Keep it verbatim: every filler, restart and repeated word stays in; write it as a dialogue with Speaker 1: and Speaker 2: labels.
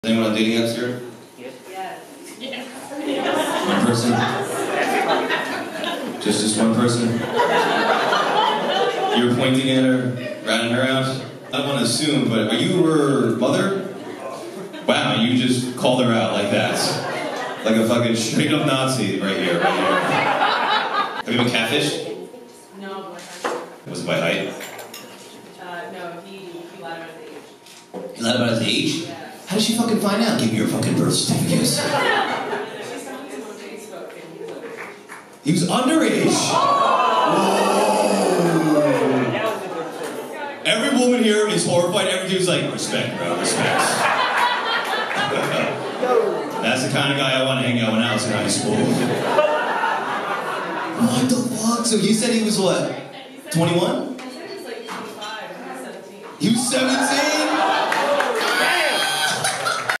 Speaker 1: Anyone on dating apps here?
Speaker 2: Yes. Yes.
Speaker 1: One person? Just just one person? You were pointing at her, ratting her out? I don't want to assume, but are you her mother? Wow, you just called her out like that. Like a fucking straight up Nazi right here, right here. Have you been catfished?
Speaker 2: No, by height.
Speaker 1: Was it by height?
Speaker 2: Uh, no, he, he lied about his age.
Speaker 1: He lied about his age?
Speaker 2: Yeah.
Speaker 1: How did she fucking find out? Give me your fucking birth certificate.
Speaker 2: She saw him on Facebook and he was underage.
Speaker 1: He was underage? Whoa! Every woman here is horrified. Every dude's like, respect, bro, respect. That's the kind of guy I want to hang out when I was in high school. What the fuck? So you said he was what? twenty-one?
Speaker 2: I said he was like twenty-five and he was seventeen.
Speaker 1: He was seventeen?